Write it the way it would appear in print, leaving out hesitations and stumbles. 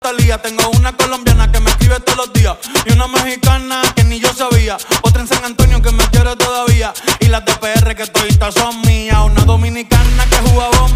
Talía. Tengo una colombiana que me escribe todos los días y una mexicana que ni yo sabía. Otra en San Antonio que me quiere todavía y las de PR que toditas son mías. Una dominicana que juega bomba